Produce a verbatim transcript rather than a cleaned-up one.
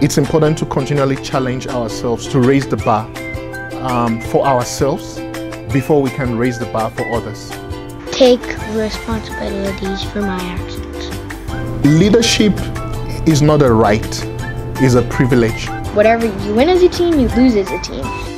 it's important to continually challenge ourselves to raise the bar um, for ourselves before we can raise the bar for others. Take responsibilities for my actions. Leadership is not a right, it's a privilege. Whatever you win as a team, you lose as a team.